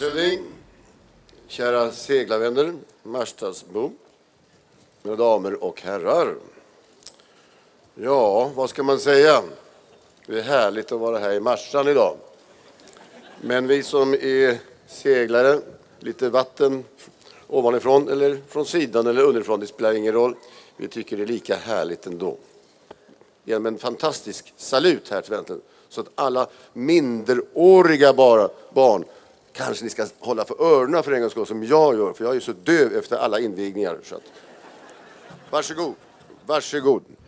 landshövding, kära seglarvänner, Marstrandsbo, mina damer och herrar. Ja, vad ska man säga? Det är härligt att vara här i Marstrand idag. Men vi som är seglare, lite vatten ovanifrån eller från sidan eller underifrån, det spelar ingen roll. Vi tycker det är lika härligt ändå. Genom en fantastisk salut här till vänster. Så att alla minderåriga barn, kanske ni ska hålla för öronen för en gångs skull som jag gör. För jag är så döv efter alla invigningar. Så att, varsågod.